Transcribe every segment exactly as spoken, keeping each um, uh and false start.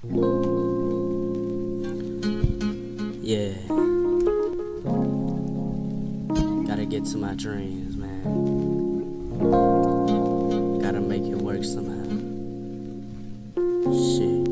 Yeah. Gotta get to my dreams, man. Gotta make it work somehow. Shit.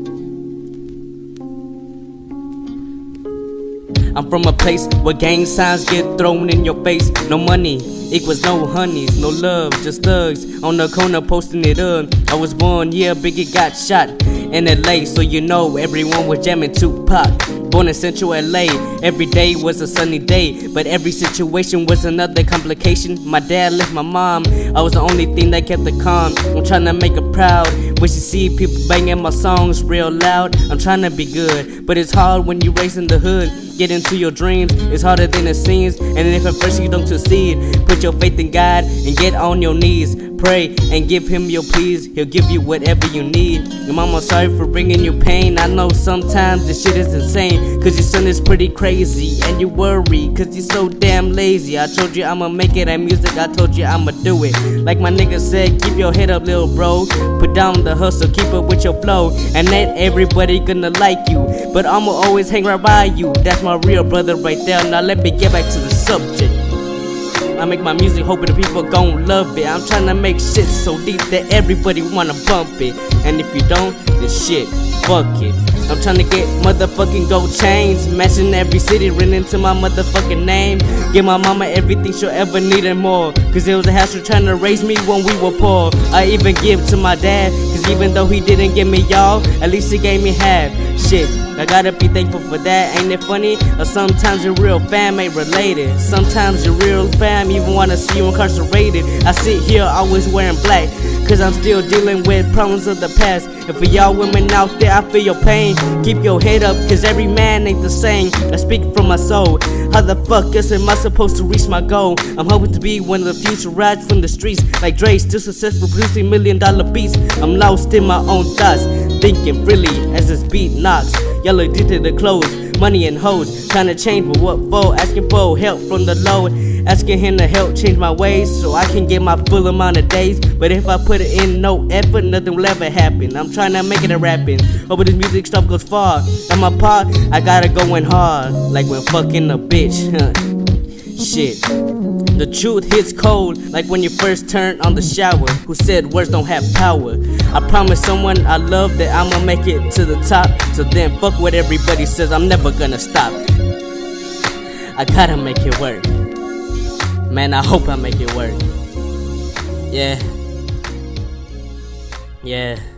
I'm from a place where gang signs get thrown in your face. No money equals no honeys, no love, just thugs on the corner posting it up. I was born, yeah, Biggie got shot in L A, so you know everyone was jamming Tupac. Born in Central L A, every day was a sunny day, but every situation was another complication. My dad left my mom, I was the only thing that kept her calm. I'm trying to make her proud when she see people banging my songs real loud. I'm trying to be good, but it's hard when you raised in the hood. Get into your dreams, it's harder than it seems. And if at first you don't succeed, put your faith in God and get on your knees. Pray and give him your pleas, he'll give you whatever you need. Your mama, sorry for bringing you pain. I know sometimes this shit is insane, cause your son is pretty crazy. And you worry, cause you're so damn lazy. I told you I'ma make it at music, I told you I'ma do it. Like my nigga said, keep your head up, little bro. Put down the hustle, keep up with your flow. And not everybody gonna like you, but I'ma always hang right by you. That's my real brother right there. Now let me get back to the subject. I make my music hoping the people gon' love it. I'm trying to make shit so deep that everybody wanna bump it. And if you don't, then shit, fuck it. I'm trying to get motherfucking gold chains, matching every city, written into my motherfucking name. Give my mama everything she'll ever need and more, cause it was a hassle trying to raise me when we were poor. I even give to my dad, cause even though he didn't give me y'all, at least he gave me half. Shit, I gotta be thankful for that, ain't it funny? Or sometimes your real fam ain't related. Sometimes your real fam even wanna see you incarcerated. I sit here always wearing black, cause I'm still dealing with problems of the past. And for y'all women out there, I feel your pain. Keep your head up, cause every man ain't the same. I speak from my soul. How the fuck else am I supposed to reach my goal? I'm hoping to be one of the future rides from the streets, like Dre, still successful producing million dollar beats. I'm lost in my own thoughts, thinking freely as this beat knocks. Y'all addicted to clothes, money and hoes, trying to change, but what for? Asking for help from the Lord, asking him to help change my ways so I can get my full amount of days. But if I put it in no effort, nothing will ever happen. I'm trying to make it a rapping, hoping this music stuff goes far. On my part, I gotta go in hard, like when fucking a bitch. Shit. The truth hits cold, like when you first turned on the shower. Who said words don't have power? I promise someone I love that I'ma make it to the top. So then fuck what everybody says, I'm never gonna stop. I gotta make it work. Man, I hope I make it work. Yeah. Yeah.